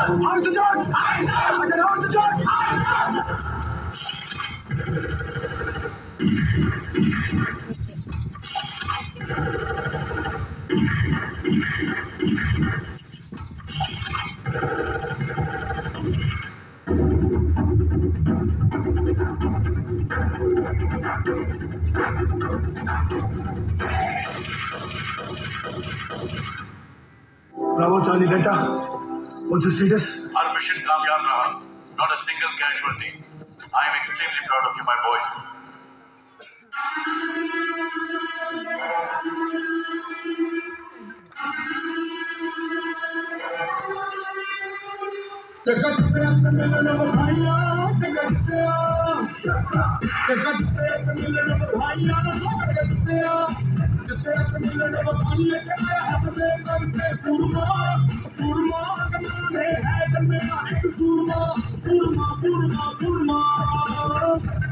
How's the judge? I said, how's the judge? Bravo, Charlie Delta. What's the status? Our mission कामयाब रहा. Not a single casualty. I am extremely proud of you, my boys. Surma,